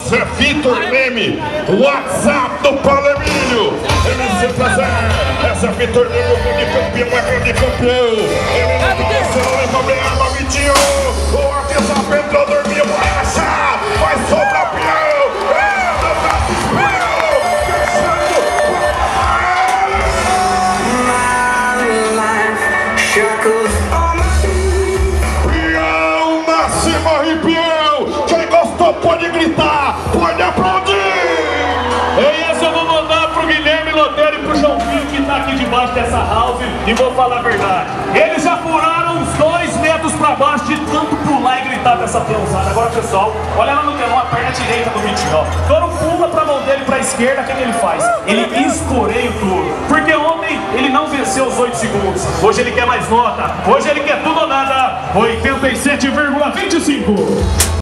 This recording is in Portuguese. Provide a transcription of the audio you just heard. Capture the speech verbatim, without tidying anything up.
Zé Vitor Neme, WhatsApp do Paulo Emílio. M C Prazer, é Zé Vitor Neme, o grande campeão, é grande campeão. Ele não dança, leva bem a arma, Vitinho. O artesão entrou, dormiu, vai achar, vai sobrar peão. É, do braço espanhol, fechando. Peão, na cima e peão. Quem gostou pode gritar, pode aplaudir. E esse eu vou mandar pro Guilherme Loteiro e pro João Filho, que tá aqui debaixo dessa house, e vou falar a verdade. Eles já furaram uns dois metros pra baixo de tanto pular e gritar dessa peãozada. Agora, pessoal, olha lá no telão a perna direita do Vitinho, ó. Quando pula pra mão dele pra esquerda, o que ele faz? Ele escoreia tudo. Porque ontem ele não venceu os oito segundos. Hoje ele quer mais nota. Hoje ele quer tudo ou nada. oitenta e sete vírgula vinte e cinco.